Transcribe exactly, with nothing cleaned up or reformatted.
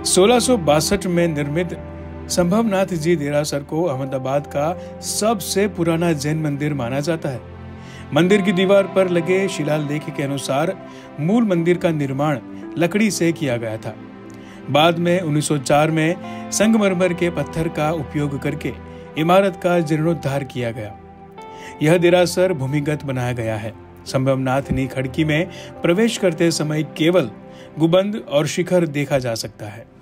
सोलह सौ बासठ में निर्मित संभवनाथ जी देरासर को अहमदाबाद का सबसे पुराना जैन मंदिर माना जाता है। मंदिर की दीवार पर लगे शिलालेख के अनुसार मूल मंदिर का निर्माण लकड़ी से किया गया था। बाद में उन्नीस सौ चार में संगमरमर के पत्थर का उपयोग करके इमारत का जीर्णोद्धार किया गया। यह देरासर भूमिगत बनाया गया है। संभवनाथनी खड़की में प्रवेश करते समय केवल गुंबद और शिखर देखा जा सकता है।